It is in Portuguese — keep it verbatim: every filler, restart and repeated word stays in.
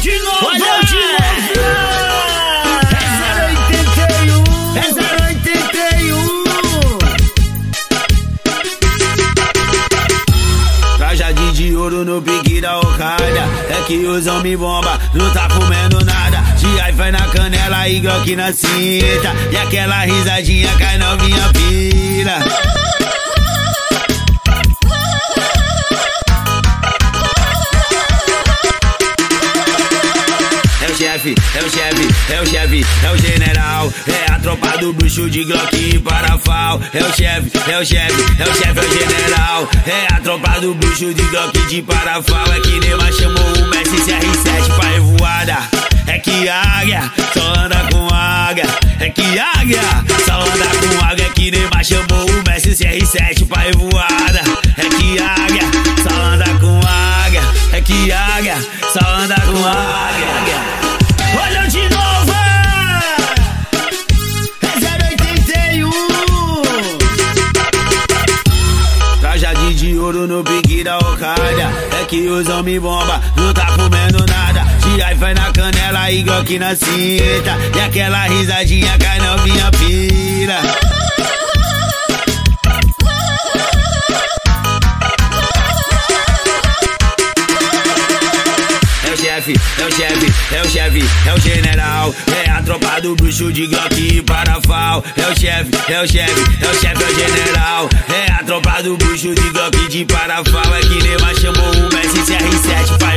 de novo! Olha de novo! É zero oitenta e um! É zero oitenta e um! Trajadinho de ouro no pique da Okada. É que os homens bomba, não tá comendo nada. De iPhone na canela e Glock na cinta. E aquela risadinha cai novinha pira. É o chefe, é o chefe, é o chefe, é o general. É a tropa do bruxo de Glock e parafal. É o chefe, é o chefe, é o chefe, é o general. É a tropa do bruxo de Glock de parafal. É que Neymar chamou o Messi C R sete pra revoada. É que águia só anda com águia. É que águia só anda com águia. É que Neymar chamou o Messi C R sete pra revoada. É que águia só anda com águia. É que águia só anda com águia. Olha de novo! É zero oitenta e um! Trajadinho de ouro no pique da Okada. É que os homens bomba, não tá comendo nada. De iPhone na canela e Glock na cinta. E aquela risadinha cai novinha pira. É o chefe, é o chefe, é o chefe, é o general. É a tropa do bruxo de Glock e parafal. É o chefe, é o chefe, é o chefe, é o general. É a tropa do bruxo de Glock de parafal. É que Neymar chamou o Messi C R sete pra